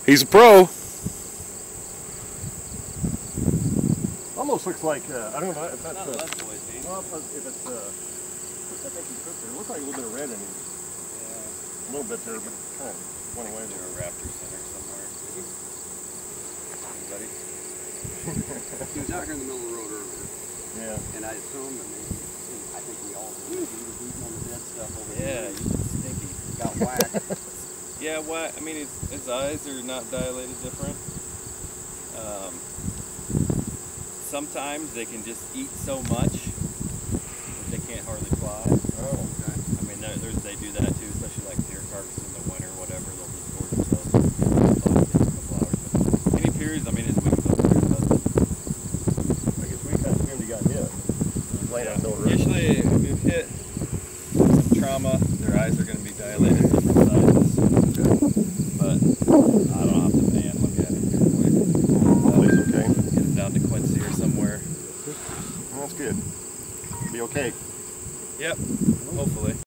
He's a pro. Almost looks like, I don't know if that's, well, if it's, I think he cooked it. It looks like a little bit of red in him. Yeah. A little bit there, but kind of 20 ways. There's a raptor center somewhere. Anybody? He was out here in the middle of the road earlier. Yeah. And I assumed, I think we all knew he was eating on the dead stuff over here. Yeah, he's stinky. Got whacked. Yeah, what? I mean, his eyes are not dilated different. Sometimes they can just eat so much that they can't hardly fly. Oh, okay. I mean, they do that too, especially like deer carcass in the winter, whatever. They'll just gorge themselves for a couple hours. But any periods, I mean, his wings up there. I guess we kind of assumed he got hit. Laying out the road. Usually, if you hit some trauma, their eyes are going to be dilated different sizes. Okay. But I don't have to pan. Look at it here quick. Hopefully it's okay. Get it down to Quincy or somewhere. That's good. Be okay. Yep, hopefully.